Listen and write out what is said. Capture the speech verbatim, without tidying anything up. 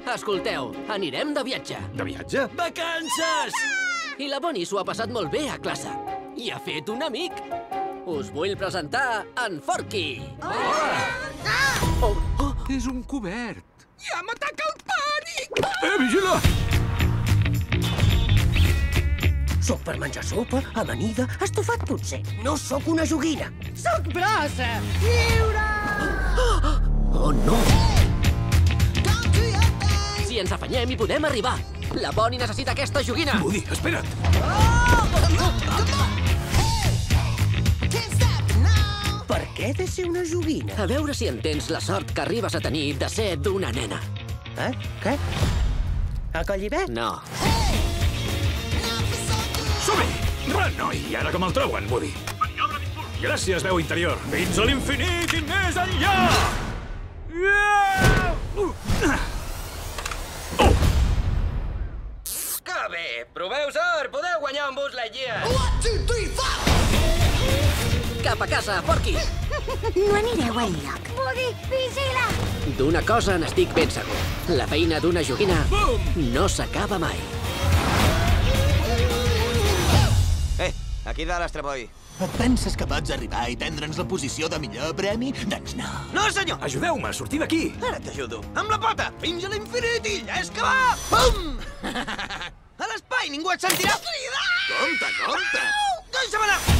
Escolteu, anirem de viatge. De viatge? Vacances! I la Bonnie s'ho ha passat molt bé a classe. I ha fet un amic. Us vull presentar en Forky. Oh, oh. És un cobert. Ja m'ataca el pànic! Eh, vigila! Soc per menjar sopa, amanida, estofat potser. No sóc una joguina. Soc brossa! Lliure! Oh, no! Si ens afanyem hi podem arribar. La Bonnie necessita aquesta joguina. Woody, espera't. Per què he de ser una joguina? A veure si entens la sort que arribes a tenir de ser d'una nena. Eh? Què? A Collibet? No. Som-hi! Va, noi, i ara com el troben, Woody? Gràcies, veu interior. Fins a l'infinit i més enllà! Oh! Que bé! Proveu sort! Podeu guanyar un bus Lightyear! Cap a casa, Forky! No anireu enlloc. Woody, vigila! D'una cosa n'estic ben segur. La feina d'una joguina no s'acaba mai. Eh, aquí dalt, Astraboi. Et penses que pots arribar i prendre'ns la posició de millor premi? Doncs no. No, senyor! Ajudeu-me a sortir d'aquí. Ara t'ajudo. Amb la pota! Fins a l'infinit i és que va! Pum! A l'espai ningú et sentirà cridar! Compte, compte! Deixa'm anar!